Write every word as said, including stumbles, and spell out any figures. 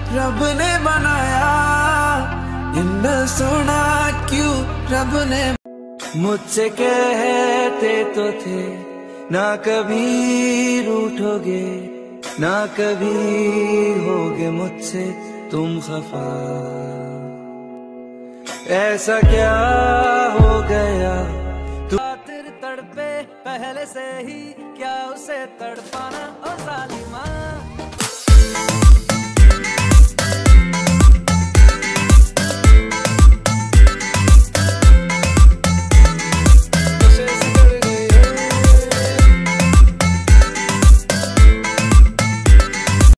रब ने बनाया, इतना सोना क्यों रब ने। मुझसे कहते तो थे ना कभी रूठोगे, ना कभी होगे मुझसे तुम खफा। ऐसा क्या हो गया तू खातिर तड़पे पहले से ही, क्या उसे तड़पाना ओ जालिमा।